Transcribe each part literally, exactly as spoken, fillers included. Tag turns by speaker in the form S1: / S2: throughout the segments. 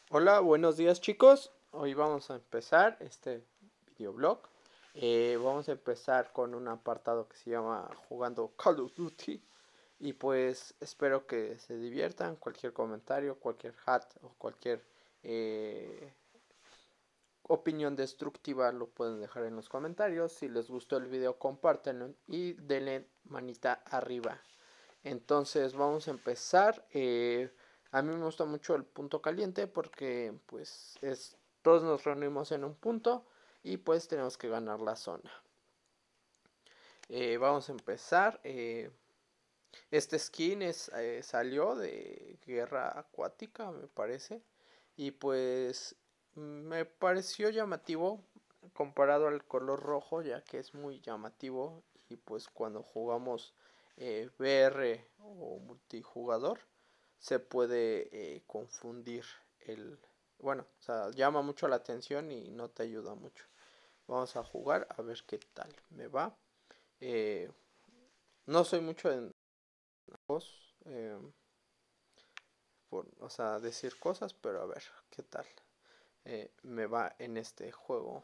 S1: Hola, buenos días chicos. Hoy vamos a empezar este videoblog. Eh, vamos a empezar con un apartado que se llama Jugando Call of Duty. Y pues espero que se diviertan. Cualquier comentario, cualquier hat o cualquier eh, opinión destructiva lo pueden dejar en los comentarios. Si les gustó el video, compártanlo y denle manita arriba. Entonces vamos a empezar. Eh, a mí me gusta mucho el punto caliente porque pues es todos nos reunimos en un punto y pues tenemos que ganar la zona. Eh, vamos a empezar. Eh, este skin es, eh, salió de Guerra Acuática, me parece. Y pues me pareció llamativo comparado al color rojo, ya que es muy llamativo. Y pues cuando jugamos eh, V R o multijugador, se puede eh, confundir el... Bueno, o sea, llama mucho la atención y no te ayuda mucho. Vamos a jugar a ver qué tal me va. Eh, no soy mucho en voz, eh, por, o sea, decir cosas, pero a ver qué tal eh, me va en este juego.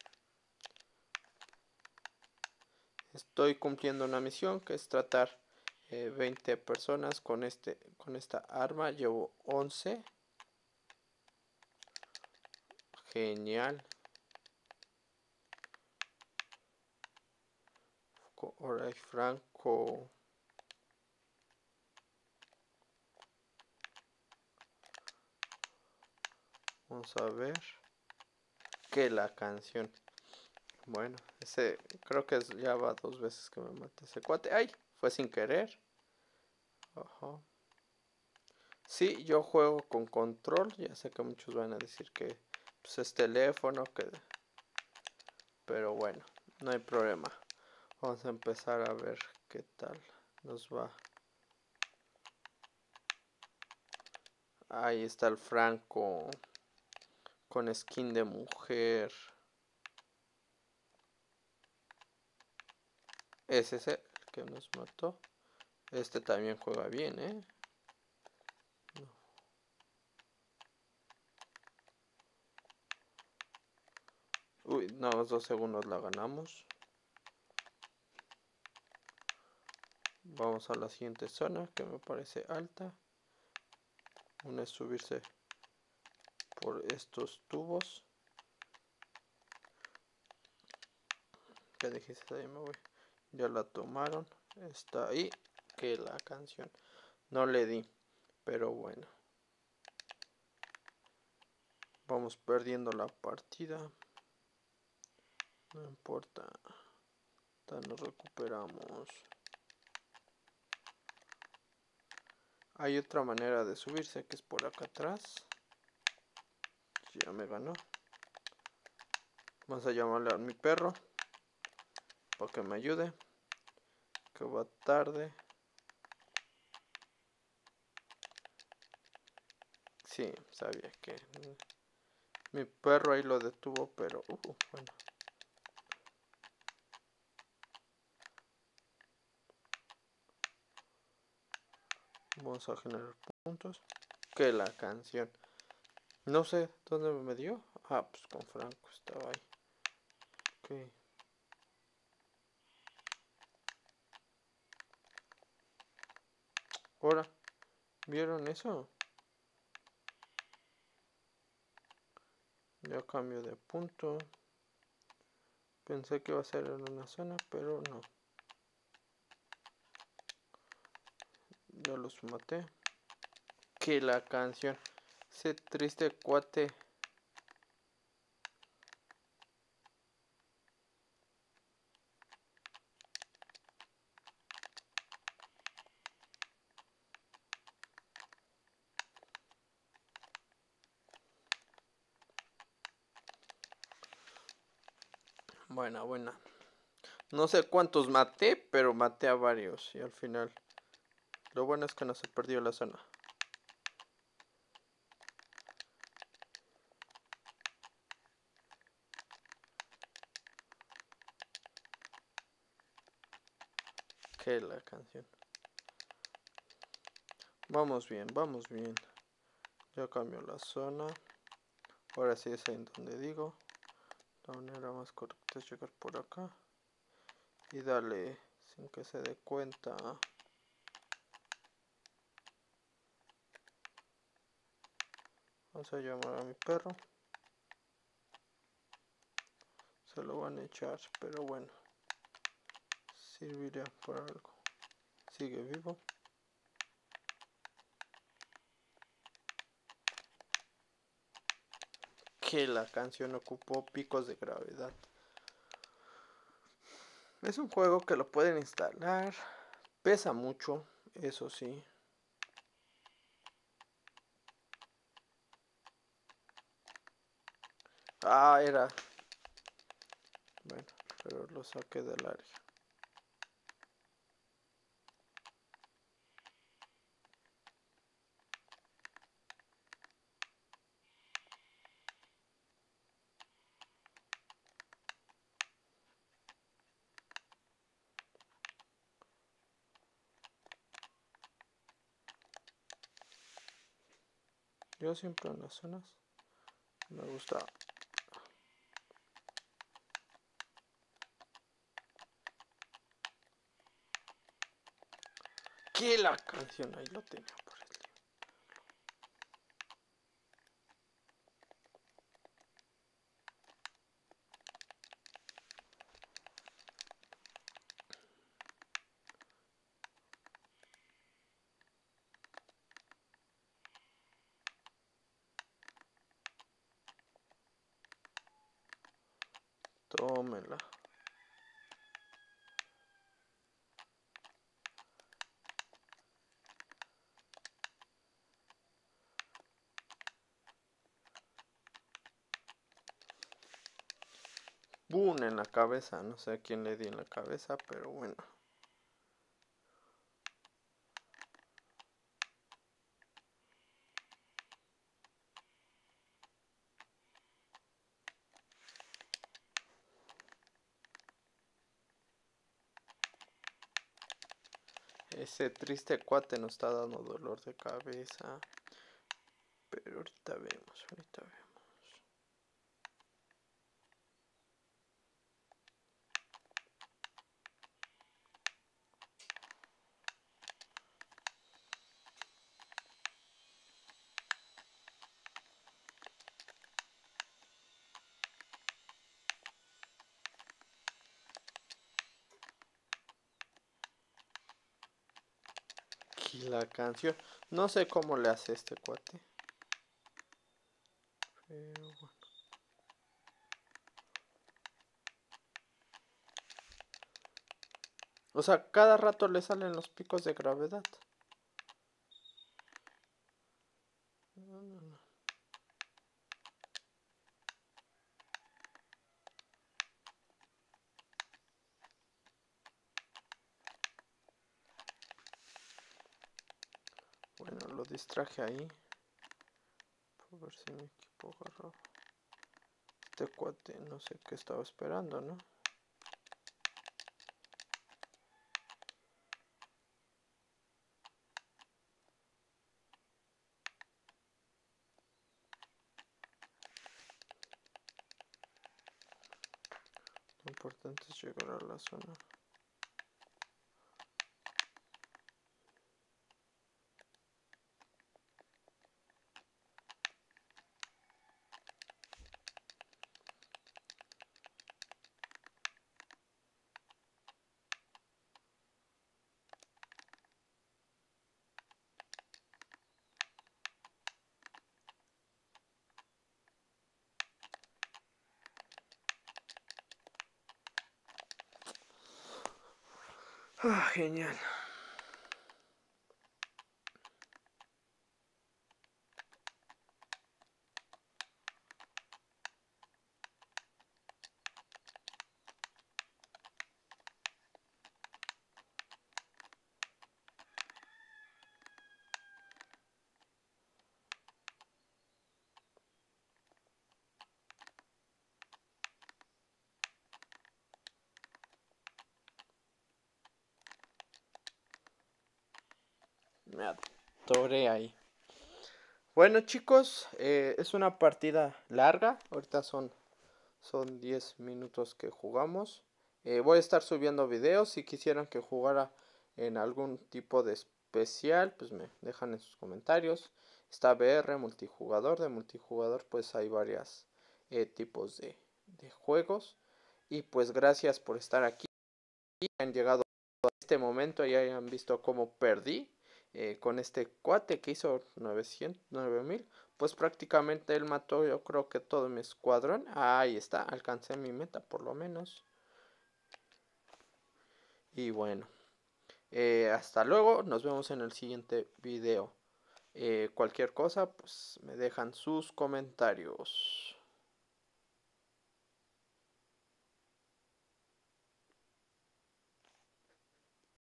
S1: Estoy cumpliendo una misión que es tratar eh, veinte personas con este con esta arma. Llevo once. Genial. Ahora hay Franco. Vamos a ver. Que la canción. Bueno, ese creo que es, ya va dos veces que me mata ese cuate. ¡Ay! Fue sin querer. Ajá. Sí, yo juego con control. Ya sé que muchos van a decir que pues, es teléfono. Que... Pero bueno, no hay problema. Vamos a empezar a ver qué tal nos va. Ahí está el Franco con skin de mujer. Es ese el que nos mató. Este también juega bien, ¿eh? Uy, nada más dos segundos la ganamos. Vamos a la siguiente zona que me parece alta. Una es subirse por estos tubos. Ya dijiste, ahí me voy. Ya la tomaron. Está ahí. Que la canción. No le di. Pero bueno. Vamos perdiendo la partida. No importa. Nos recuperamos. Hay otra manera de subirse que es por acá atrás. Ya me ganó. Vamos a llamarle a mi perro para que me ayude. Que va tarde. Sí, sabía que mi perro ahí lo detuvo, pero uh, bueno. Vamos a generar puntos. Que la canción. No sé dónde me dio. Ah, pues con Franco estaba ahí. Ok. Ahora, ¿vieron eso? Ya cambio de punto. Pensé que iba a ser en una zona, pero no. Ya los maté. Que la canción. Ese triste cuate. Buena, buena. No sé cuántos maté, pero maté a varios. Y al final. Lo bueno es que no se perdió la zona. Que la canción. Vamos bien, vamos bien. Ya cambio la zona. Ahora sí es en donde digo. La manera más correcta es llegar por acá. Y darle sin que se dé cuenta. Vamos a llamar a mi perro. Se lo van a echar, pero bueno. Servirá para algo. Sigue vivo. Que la canción ocupó picos de gravedad. Es un juego que lo pueden instalar. Pesa mucho, eso sí. Ah, era. Bueno, pero lo saqué del área. Yo siempre en las zonas me gusta. Que la canción ahí lo tenía por el... Tómela. Boom en la cabeza. No sé a quién le di en la cabeza, pero bueno. Ese triste cuate nos está dando dolor de cabeza. Pero ahorita vemos, ahorita vemos. Y la canción. No sé cómo le hace este cuate. Pero bueno. O sea, cada rato le salen los picos de gravedad. No, no, no. Bueno, lo distraje ahí. Por ver si mi equipo agarró. Este cuate no sé qué estaba esperando, ¿no? Lo importante es llegar a la zona. Ah, genial. Me atoré ahí. Bueno chicos, eh, es una partida larga. Ahorita son, son diez minutos que jugamos. Eh, voy a estar subiendo videos. Si quisieran que jugara en algún tipo de especial, pues me dejan en sus comentarios. Está V R, multijugador. De multijugador pues hay varios eh, tipos de, de juegos. Y pues gracias por estar aquí. Han llegado a este momento y hayan visto cómo perdí eh, con este cuate que hizo novecientos, nueve mil. Pues prácticamente él mató, yo creo que todo mi escuadrón. Ahí está, alcancé mi meta por lo menos. Y bueno, eh, hasta luego, nos vemos en el siguiente video. Eh, cualquier cosa, pues me dejan sus comentarios.